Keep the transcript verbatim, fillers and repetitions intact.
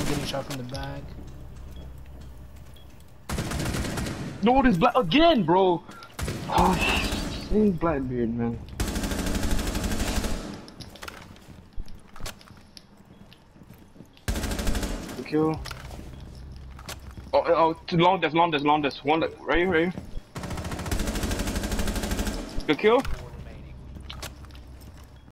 I'm getting shot from the back. No, this black again, bro. Oh, same Blackbeard, man. Good kill. Oh, oh, too long. That's long. That's long. That's one. Right here, right here. Good kill.